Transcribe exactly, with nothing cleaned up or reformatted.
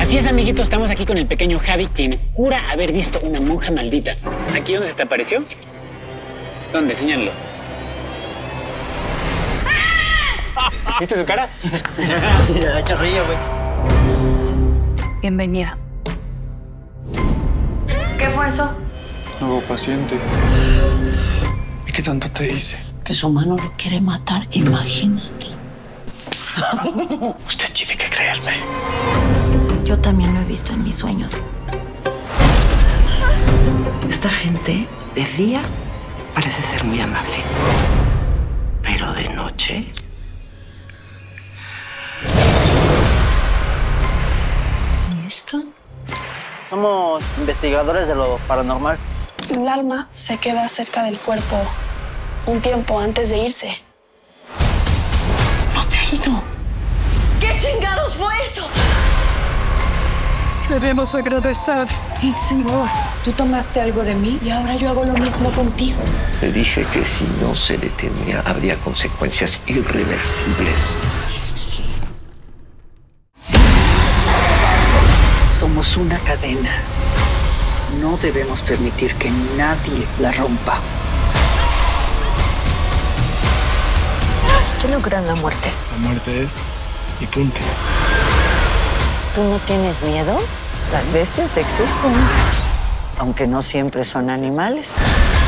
Así es, amiguitos, estamos aquí con el pequeño Javi, quien jura haber visto una monja maldita. ¿Aquí dónde se te apareció? ¿Dónde? Señálalo. ¿Viste su cara? Sí, le da chorrillo, güey. Bienvenida. ¿Qué fue eso? Nuevo paciente. ¿Y qué tanto te dice? Que su mano lo quiere matar, imagínate. Usted tiene que creerme. Yo también lo he visto en mis sueños. Esta gente de día parece ser muy amable, pero de noche... ¿Y esto? Somos investigadores de lo paranormal. El alma se queda cerca del cuerpo un tiempo antes de irse. ¡No se ha ido! ¿Qué chingados fue eso? Debemos agradecer. Hey, señor, tú tomaste algo de mí y ahora yo hago lo mismo contigo. Le dije que si no se detenía habría consecuencias irreversibles. Somos una cadena. No debemos permitir que nadie la rompa. Yo no creo en la muerte. La muerte es y punto. ¿Tú no tienes miedo? Las bestias existen, aunque no siempre son animales.